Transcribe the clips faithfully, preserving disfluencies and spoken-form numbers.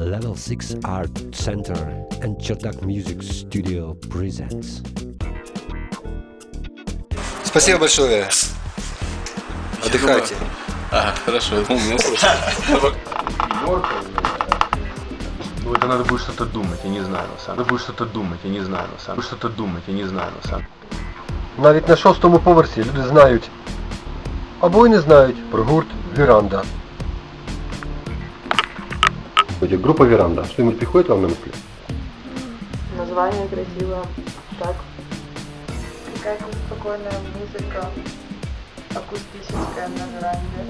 Level six Art Center and Чердак Music Studio presents. Спасибо большое. Отдыхайте. А, хорошо, это у меня слушай. Ну это надо будет что-то думать, я не знаю на самом. Надо будет что-то думать, я не знаю на самом. Что-то думать, я не знаю на самом. Навіть на шостому поверсі люди знають або й не знають про гурт Віранда. Группа Віранда. Что-нибудь приходит вам на мысли? Название красивое. Так. Какая-то спокойная музыка. Акустическая на веранде.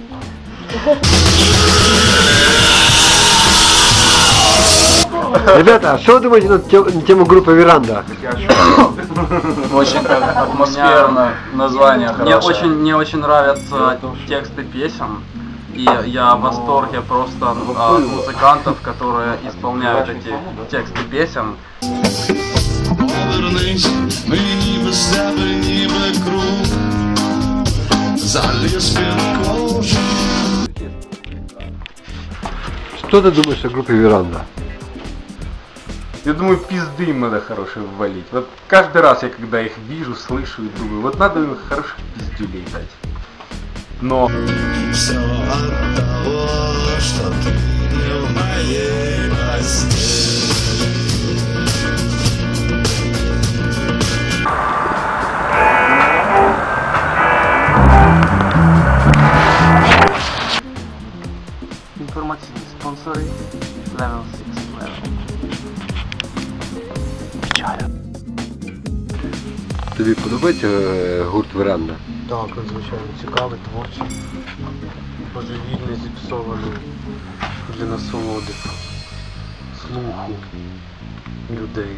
Ребята, что вы думаете на тему группы Віранда? Очень атмосферно, название хорошее. Мне очень, мне очень нравятся тексты песен. И я в восторге просто от музыкантов, которые исполняют эти тексты песен. Что ты думаешь о группе Віранда? Я думаю, пизды им надо хорошие ввалить. Вот каждый раз я когда их вижу, слышу и думаю, вот надо им хороших пиздюлей дать. Но... Все от того, что ты не в моей постели. Информативные спонсоры Level six Level. Тобі подобається гурт Віранда? Так, звичайно, цікавий, творчий, божевільний, зіпсований для насолоди, слуху людей.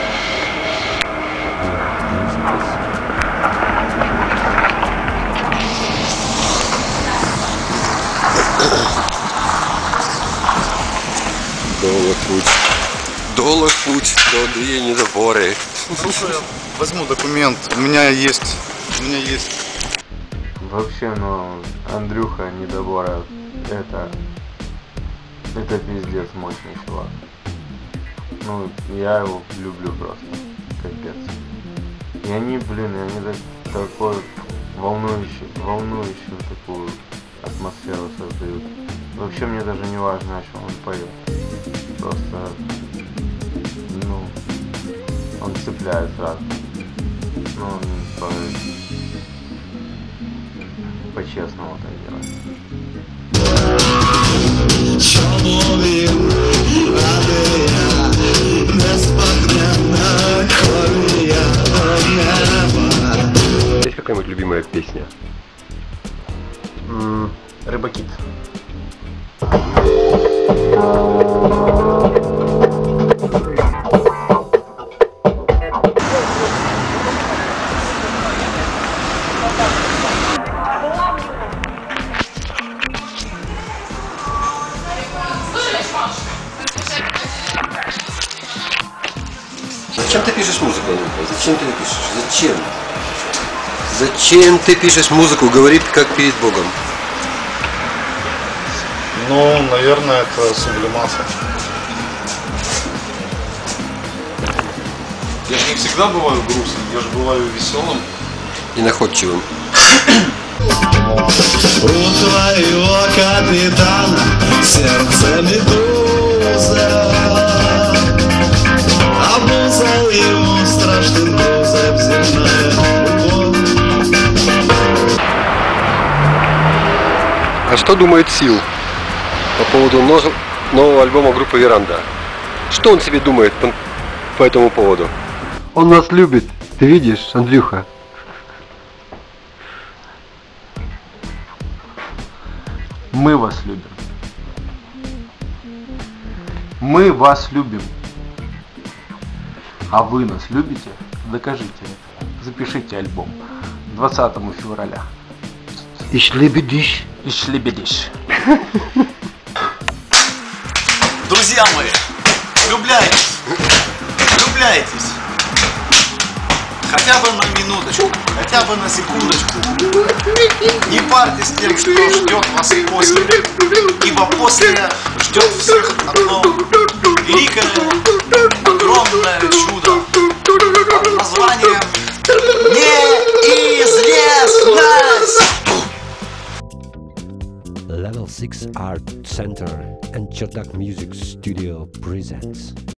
Долг путь. Долг путь до Андрія Недобори. Я возьму документ. У меня есть. У меня есть. Вообще, ну, Андрюха Недобора, это, это пиздец мощный чувак. Ну, я его люблю просто, капец. И они, блин, и они так, такой волнующий, волнующую такую атмосферу создают. Вообще мне даже не важно, о чем он поет. Просто, ну, он цепляет сразу. Ну, он по, по-честному так делает. Есть какая-нибудь любимая песня? М-м, Рыбакит. Зачем ты пишешь музыку, Андрюха? Зачем ты ее пишешь? Зачем? Зачем ты пишешь музыку? Говорит, как перед Богом. Ну, наверное, это сублимация. Я же не всегда бываю грустным, я же бываю веселым. И находчивым. У твоего капитана сердце медуза, а муза ему страшным грузом земная любовь. А что думает Сил по поводу нового альбома группы Віранда? Что он себе думает по, по этому поводу? Он нас любит, ты видишь, Андрюха? Мы вас любим. Мы вас любим. А вы нас любите? Докажите это. Запишите альбом двадцатого февраля. И шлебедиш. И шлебедиш. Друзья мои, влюбляйтесь, влюбляйтесь. Хотя бы на минуточку, хотя бы на секундочку. Не парьтесь тем, что ждет вас после, ибо после ждет всех одно Level six Art Center and Чердак Music Studio presents.